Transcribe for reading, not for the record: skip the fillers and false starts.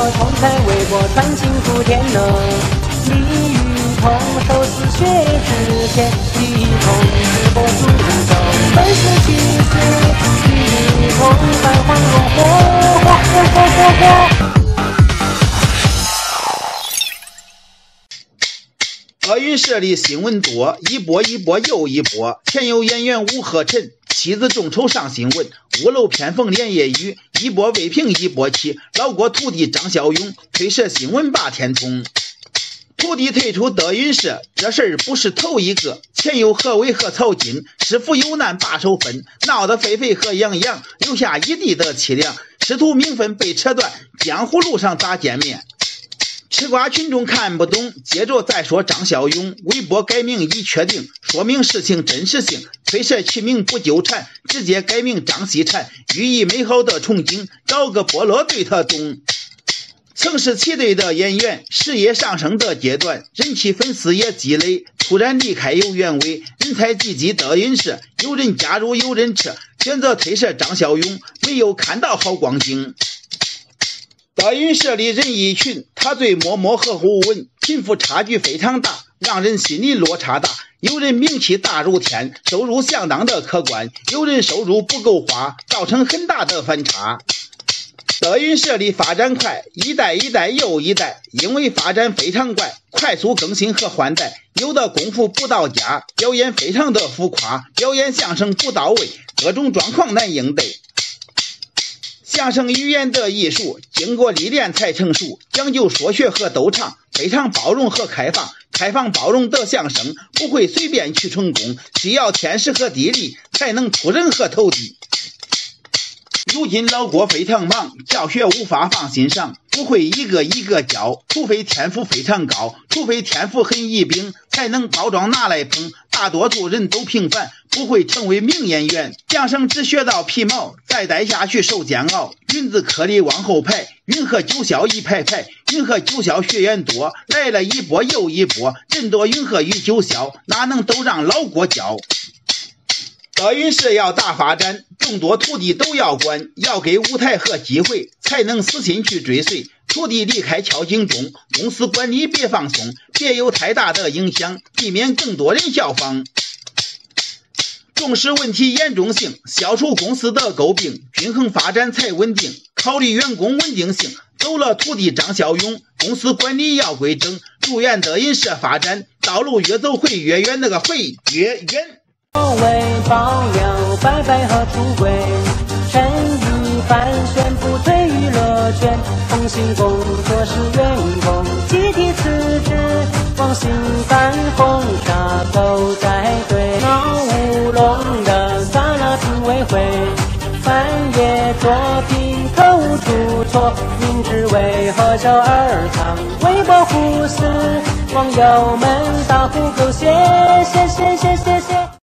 同在微博传情福田呢。李雨桐手撕血之前，一同直播主走，本是其死，李雨桐泛黄荣火。 德云社里新闻多，一波一波又一波。前有演员吴鹤臣妻子众筹上新闻，屋漏偏逢连夜雨，一波未平一波起。老郭徒弟张小勇推涉新闻霸天通，徒弟退出德云社，这事儿不是头一个。前有何伟和曹金师傅有难把手分，闹得狒狒和杨洋留下一地的凄凉。师徒名分被扯断，江湖路上咋见面？吃瓜群众看不懂，接着再说张小勇微博改名已确定，说明事情真实性。推社取名不纠缠，直接改名张锡禅，寓意美好的憧憬，找个菠萝对他懂。曾是齐队的演员，事业上升的阶段，人气粉丝也积累，突然离开有原委，人才济济德云社，有人加入有人撤，选择推社张小勇，没有看到好光景。德云社里人一群，他最默默和胡文，贫富差距非常大，让人心里落差大。有人名气大如天，收入相当的可观，有人收入不够花，造成很大的反差。德云社里发展快，一代一代又一代，因为发展非常快，快速更新和换代，有的功夫不到家，表演非常的浮夸，表演相声不到位，各种状况难应对。相声语言的艺术经过历练才成熟，讲究说学和逗唱，非常包容和开放。开放包容的相声不会随便去成功，需要天时和地利才能出人和投地。如今老郭非常忙，教学无法放心上，不会一个一个教，除非天赋非常高，除非天赋很异禀，才能包装拿来捧。大多数人都平凡，不会成为名演员。相声只学到皮毛，再待下去受煎熬。云字颗粒往后排，云和九霄一排排，云和九霄学员多，来了一波又一波，人多云和与九霄，哪能都让老郭教？德云社要大发展，众多徒弟都要管，要给舞台和机会，才能死心去追随。徒弟离开敲警钟，公司管理别放松，别有太大的影响，避免更多人效仿。重视问题严重性，消除公司的诟病，均衡发展才稳定，考虑员工稳定性。走了徒弟张小勇，公司管理要规整，祝愿德云社发展道路越走会越远，那个会越远。 为爆料拜拜和出轨，陈一凡宣布退娱乐圈，腾讯工作室员工集体辞职，王兴干红茶都在对，闹乌龙的砸了评委会，翻页作品口误出错，明知为何笑而藏，微博互撕，网友们大呼狗血，谢谢谢谢谢谢。